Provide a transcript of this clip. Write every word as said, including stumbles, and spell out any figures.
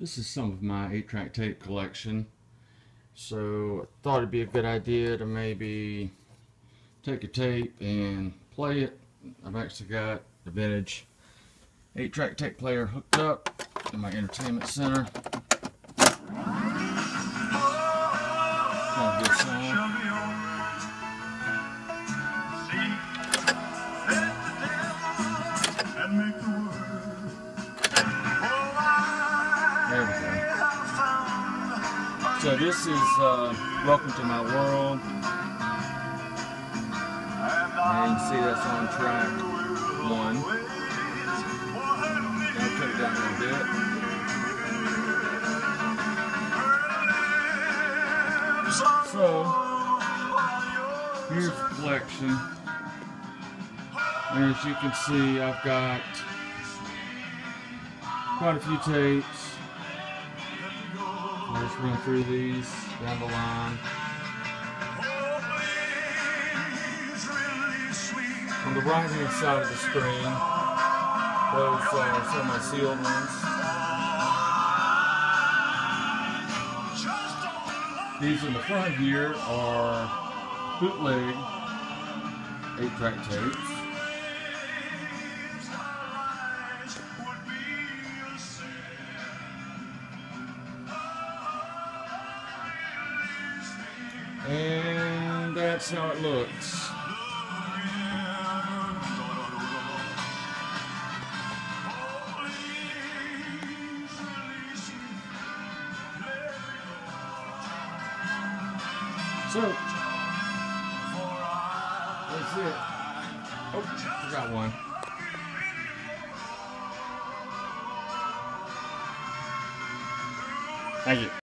This is some of my eight track tape collection. So I thought it'd be a good idea to maybe take a tape and play it. I've actually got the vintage eight track tape player hooked up in my entertainment center. Kind of good sound. There we go. So this is uh, Welcome to My World. And you can see that's on track one. I'll cut it down a little bit. So, here's the collection. And as you can see, I've got quite a few tapes. I'll just run through these down the line. On the right hand side of the screen, those are some of my sealed ones. These in the front here are bootleg eight track tapes. And that's how it looks. So, that's it. Oh, forgot one. Thank you.